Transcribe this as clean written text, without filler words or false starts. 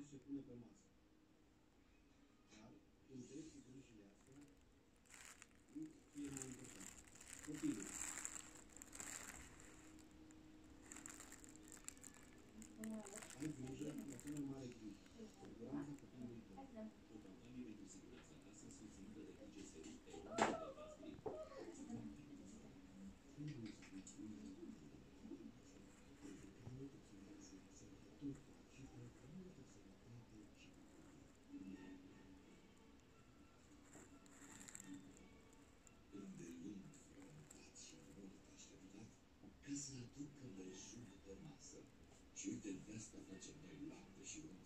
se pune pe masă. Dar interesul grijile astea nu e mai important. Copilul. Ai grijă, la cea mai mare grijă. Siguranța copilului tău. O campanie pentru siguranța acasă susținută de DGSU pe numele de Vasgrip. Îndelung frământat și mult așteptat, că se aducă belșug pe masă. Și uite, de asta facem noi lapte și unt